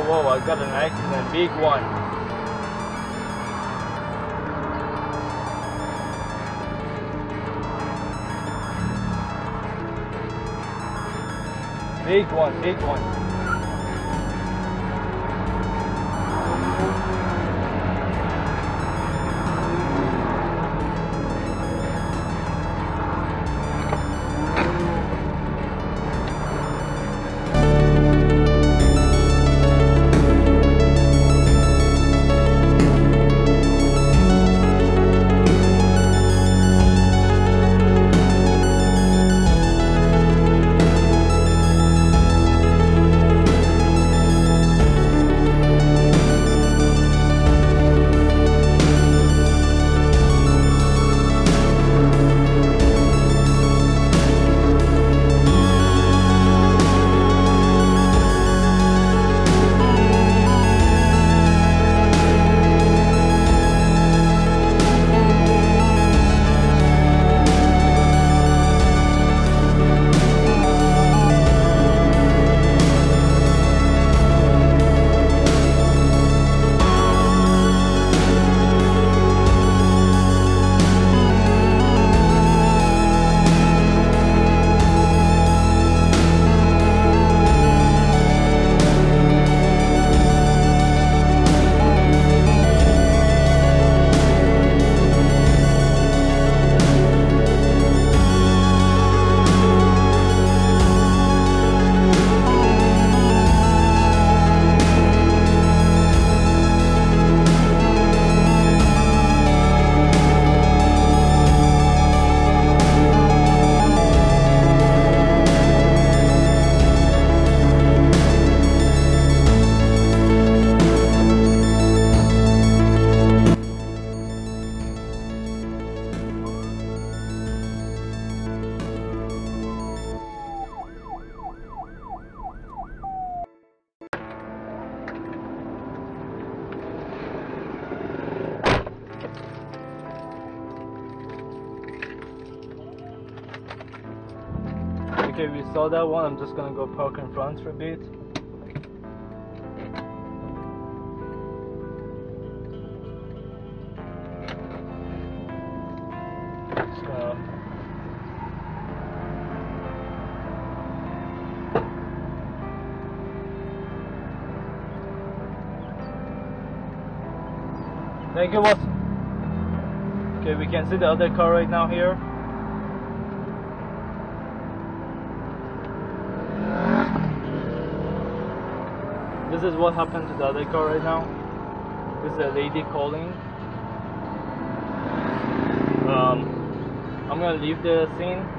whoa, I got an accident, big one. Big one, big one. Okay, we saw that one. I'm just gonna go park in front for a bit. Just gonna... Thank you, boss. Okay, we can see the other car right now here. This is what happened to the other car right now. This is a lady calling. I'm gonna leave the scene.